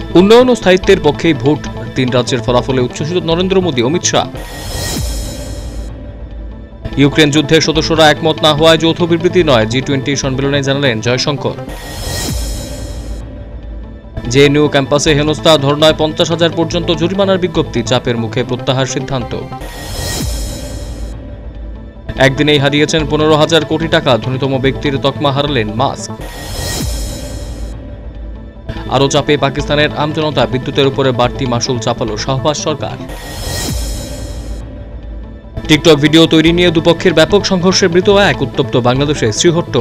উন্নয়ন ও স্থায়িত্বের পক্ষেই ভোট, 3 রাজ্যের ফলাফলে উচ্ছ্বসিত নরেন্দ্র মোদী, অমিত শাহ। ইউক্রেন যুদ্ধে সদস্যরা একমত না হওয়ায় যৌথ বিবৃতি নয়, G20 সম্মেলনে জানালেন জয়শঙ্কর। জেএনইউ ক্যাম্পাসে হেনস্থা, ধর্নায় 50,000 পর্যন্ত জরিমানার বিজ্ঞপ্তি, চাপের মুখে প্রত্যাহার সিদ্ধান্ত। একদিনেই হারিয়েছেন 15,000 কোটি টাকা, ধনীতম ব্যক্তির তকমা হারালেন মাস্ক। আরও চাপে পাকিস্তানের আমজনতা, বিদ্যুতের উপরে বাড়তি মাসুল চাপালো শাহবাজ সরকার। টিকটক ভিডিও তৈরি নিয়ে দুপক্ষের ব্যাপক সংঘর্ষে মৃত এক, উত্তপ্ত বাংলাদেশে শ্রীহট্ট।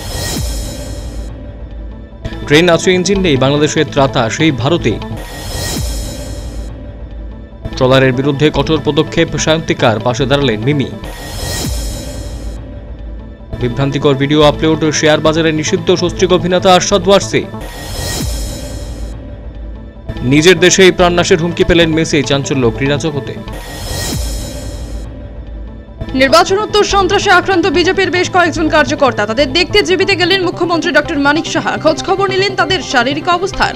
ট্রেন আছে, ইঞ্জিন নেই, বাংলাদেশের ত্রাতা সেই ভারতে। ট্রলারের বিরুদ্ধে কঠোর পদক্ষেপ সায়ন্তিকার, পাশে দাঁড়ালেন মিমি। বিভ্রান্তিকর ভিডিও আপলোড, শেয়ার বাজারে নিষিদ্ধ সস্ত্রীক অভিনেতা আরশাদ ওয়ারসি। নিজের দেশেই প্রাণনাশের হুমকি পেলেন মেসি, চাঞ্চল্য ক্রীড়া জগতে। নির্বাচনোত্তর সন্ত্রাসে আক্রান্ত বিজেপির বেশ কয়েকজন কার্যকর্তা, তাদের দেখতে জীবিতে গেলেন মুখ্যমন্ত্রী ডক্টর মানিক সাহা, খোঁজ খবর নিলেন তাদের শারীরিক অবস্থার।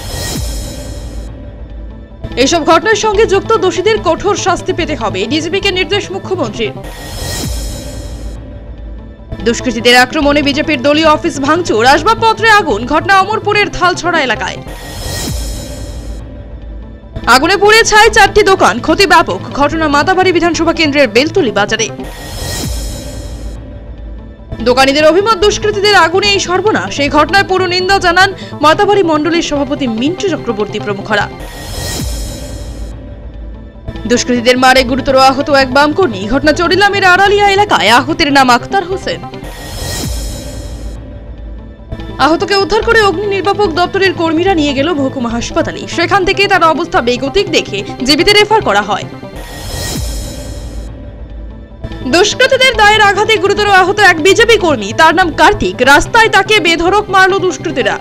এইসব ঘটনার সঙ্গে যুক্ত দোষীদের কঠোর শাস্তি পেতে হবে, ডিজিপিকে নির্দেশ মুখ্যমন্ত্রীর। দুষ্কৃতীদের আক্রমণে বিজেপির দলীয় অফিস ভাঙচুর, আসবাবপত্রে আগুন, ঘটনা অমরপুরের থালছড়া এলাকায়। আগুনে পুড়ে ছাই 4টি দোকান, ক্ষতি ব্যাপক, ঘটনা মাতাবাড়ি বিধানসভা কেন্দ্রের বেলতলি বাজারে। দোকানীদের অভিমত, দুষ্কৃতীদের আগুনে এই সর্বনাশ। সেই ঘটনায় পুরো নিন্দা জানান মাতাবাড়ি মণ্ডলীর সভাপতি মিন্টু চক্রবর্তী প্রমুখরা। দুষ্কৃতীদের মারে গুরুতর আহত এক বামকর্মী, ঘটনা চরিলামের আড়ালিয়া এলাকায়, আহতের নাম আক্তার হোসেন। আহতকে উদ্ধার করে অগ্নি নির্বাপক দপ্তরের কর্মীরা নিয়ে গেল মহকুমা হাসপাতালে, সেখান থেকে তার অবস্থা বেগতিক দেখে জীবিতে রেফার করা হয়। দুষ্কৃতীদের দায়ের আঘাতে গুরুতর আহত এক বিজেপি কর্মী, তার নাম কার্তিক, রাস্তায় তাকে বেধড়ক মারল দুষ্কৃতীরা।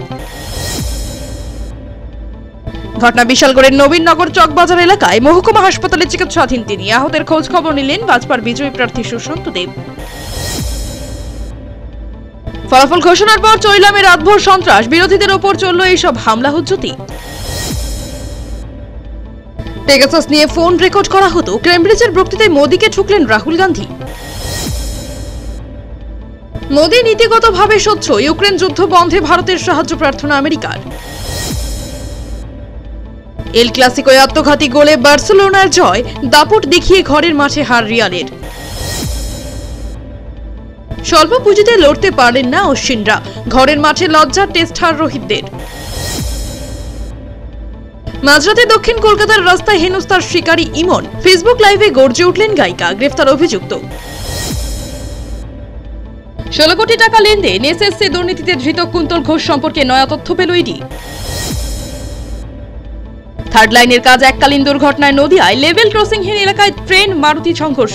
ঘটনা বিশালগড়ের নবীননগর চকবাজার এলাকায়, মহকুমা হাসপাতালে চিকিৎসাধীন তিনি। আহতের খোঁজ খবর নিলেন ভাজপার বিজয়ী প্রার্থী সুশান্ত দেব। ফলাফল ঘোষণার পর চরিলামে রাতভর সন্ত্রাস, বিরোধীদের ওপর চলল এইসব হামলা হুজ্জতি। পেগাসাস নিয়ে ফোন রেকর্ড করা হতো, কেমব্রিজের বক্তৃতায় মোদীকে ঠুকলেন রাহুল গান্ধী। মোদী নীতিগতভাবে স্বচ্ছ, ইউক্রেন যুদ্ধ বন্ধে ভারতের সাহায্য প্রার্থনা আমেরিকার। এল ক্লাসিকোয় আত্মঘাতী গোলে বার্সেলোনার জয়, দাপট দেখিয়ে ঘরের মাঠে হার রিয়ালের। স্বল্প পুঁজিতে লড়তে পারেন না অশ্বিনরা, ঘরের মাঠে লজ্জার টেস্ট হার রোহিতদের। মাঝরাতে দক্ষিণ কলকাতার রাস্তায় হেনস্থার শিকারী ইমন, ফেসবুক লাইভে গর্জে উঠলেন গায়িকা, গ্রেফতার অভিযুক্ত। 16 কোটি টাকা লেনদেন, এসএসসি দুর্নীতিতে ধৃত কুন্তল ঘোষ সম্পর্কে নয়া তথ্য পেল ইডি। থার্ড লাইনের কাজ এককালীন দুর্ঘটনায় নদিয়ায় লেভেল ক্রসিংহীন এলাকায় ট্রেন মারুতি সংঘর্ষ।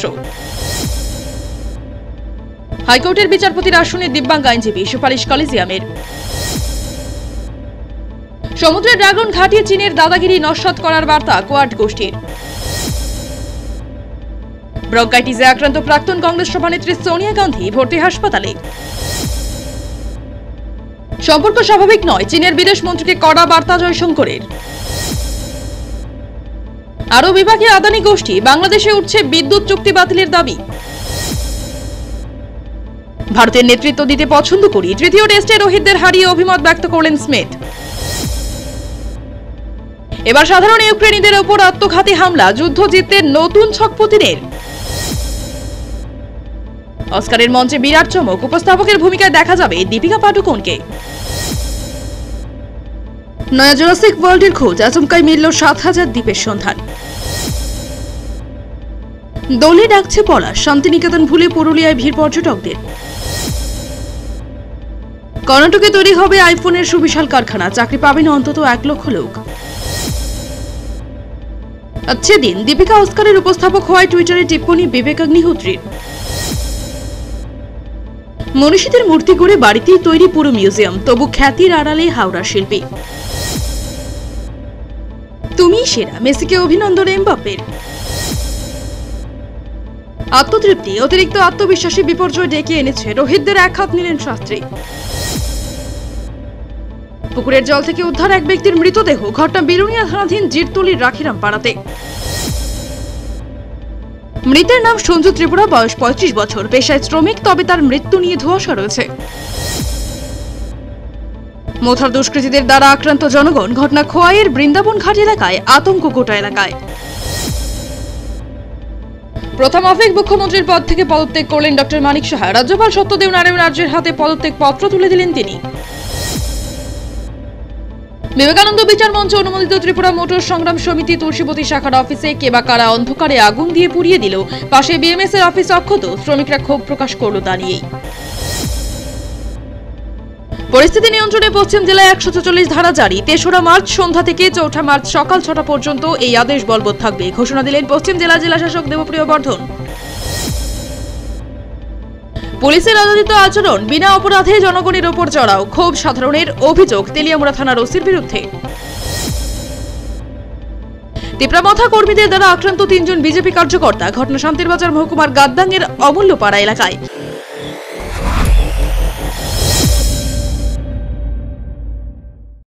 হাইকোর্টের বিচারপতির আসনে দিব্যাঙ্গ আইনজীবী, সুপারিশ কলেজিয়ামের। সমুদ্রে ড্রাগন ঘাটিয়ে চীনের দাদাগিরি নস্যাৎ করার বার্তা কোয়াড গোষ্ঠীর। ব্রঙ্কাইটিসে আক্রান্ত প্রাক্তন কংগ্রেস সভানেত্রী সোনিয়া গান্ধী, ভর্তি হাসপাতালে। সম্পর্ক স্বাভাবিক নয়, চীনের বিদেশ মন্ত্রীকে কড়া বার্তা জয়শঙ্করের। আরও বিভাগে আদানি গোষ্ঠী, বাংলাদেশে উঠছে বিদ্যুৎ চুক্তি বাতিলের দাবি। ভারতের নেতৃত্ব দিতে পছন্দ করি, তৃতীয় টেস্টে রোহিতদের হারিয়ে অভিমত ব্যক্ত করলেন স্মিথ। এবার সাধারণ ইউক্রেনীয়দের ওপর আত্মঘাতী হামলা, যুদ্ধ জিততে নতুন ছকপতিদের। অস্কারের মঞ্চে বিরাট চমক, উপস্থাপকের ভূমিকায় দেখা যাবে দীপিকা পাডুকোনকে। নয়া জুরাসিক ওয়ার্ল্ডের খোঁজ, আচমকাই মিলল 7,000 দ্বীপের সন্ধান। দোলে ডাকছে পলাশ, শান্তিনিকেতন ভুলে পুরুলিয়ায় ভিড় পর্যটকদের। কর্ণাটকে তৈরি হবে আইফোনের সুবিশাল কারখানা, চাকরি পাবেন অন্তত 1 লক্ষ লোক। সেদিন দীপিকা অস্কারের উপস্থাপক হওয়ায় টুইটারে টিপ্পনি বিবেক অগ্নিহোত্রীর। মনীষীদের মূর্তি গড়ে বাড়িতেই তৈরি পুরো মিউজিয়াম, তবু খ্যাতির আড়ালে হাওড়া শিল্পী। তুমি সেরা, মেসিকে অভিনন্দন এমবাপ্পের। আত্মতৃপ্তি, অতিরিক্ত আত্মবিশ্বাসী বিপর্যয় ডেকে এনেছে, রোহিতদের এক হাত নিলেন শাস্ত্রী। পুকুরের জল থেকে উদ্ধার এক ব্যক্তির মৃতদেহ। ঘটনা বিরুনিয়া থানাধীন জিরতলির রাখিরাম পাড়াতে। মৃতের নাম সঞ্জু ত্রিপুরা, বয়স 35 বছর, পেশায় শ্রমিক, তবে তার মৃত্যু নিয়ে ধোঁয়াশা রয়েছে। মোথার দুষ্কৃতীদের দ্বারা আক্রান্ত জনগণ। ঘটনা খোয়াইয়ের বৃন্দাবন ঘাট এলাকায়, আতঙ্ক গোটা এলাকায়। প্রথম আফেক মুখ্যমন্ত্রীর পদ থেকে পদত্যাগ করলেন ডক্টর মানিক সাহা। রাজ্যপাল সত্যদেব নারায়ণ আর্যের হাতে পদত্যাগ পত্র তুলে দিলেন তিনি। বিবেকানন্দ বিচার মঞ্চ অনুমোদিত ত্রিপুরা মোটর সংগ্রাম সমিতি তুলসীবতী শাখার অফিসে কে বা কারা অন্ধকারে আগুন দিয়ে পুড়িয়ে দিল। পাশে বিএমএস এর অফিস অক্ষত। শ্রমিকরা ক্ষোভ প্রকাশ করল তা নিয়েই। পরিস্থিতি নিয়ন্ত্রণে পশ্চিম জেলায় 144 ধারা জারি। 3রা মার্চ সন্ধ্যা থেকে 4 মার্চ সকাল 6টা পর্যন্ত এই আদেশ বলবৎ থাকবে, ঘোষণা দিলেন পশ্চিম জেলাশাসক দেবপ্রিয় বর্ধন। পুলিশের অযাচিত আচরণ, বিনা অপরাধে জনগণের ওপর চড়াও, ক্ষোভ সাধারণের, অভিযোগ তেলিয়ামুড়া থানার ওসির বিরুদ্ধে। তিপ্রামথা কর্মীদের দ্বারা আক্রান্ত 3 জন বিজেপি কার্যকর্তা। ঘটনা শান্তিরবাজার মহকুমার গাদ্দাঙ্গের অমূল্যপাড়া এলাকায়।